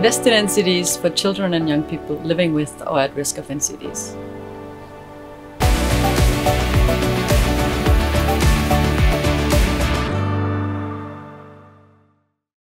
invest in NCDs for children and young people living with or at risk of NCDs.